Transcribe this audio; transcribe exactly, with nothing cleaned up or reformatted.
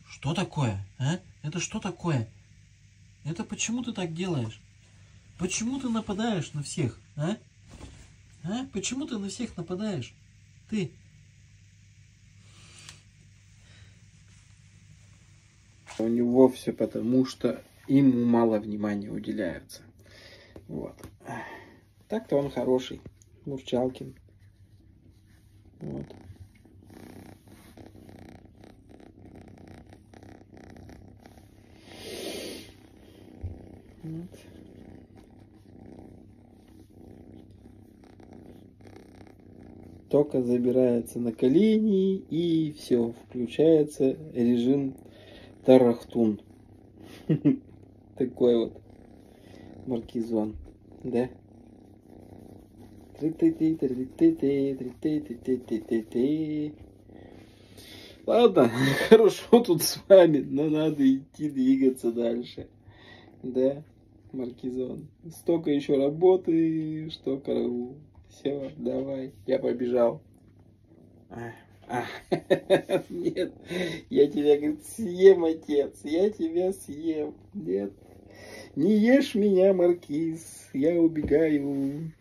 Что такое, а? Это что такое? Это почему ты так делаешь? Почему ты нападаешь на всех, а? А? Почему ты на всех нападаешь? Ты... У него все потому, что ему мало внимания уделяется. Вот. Так-то он хороший. Мурчалкин. Вот. Вот. Только забирается на колени и все, включается режим Тарахтун. Такой вот маркизон, да? Ладно, хорошо тут с вами, но надо идти двигаться дальше. Да, маркизон. Столько еще работы, что караул. Все, давай, я побежал. А, а, нет, я тебя, говорит, съем, отец, я тебя съем. Нет, не ешь меня, маркиз, я убегаю.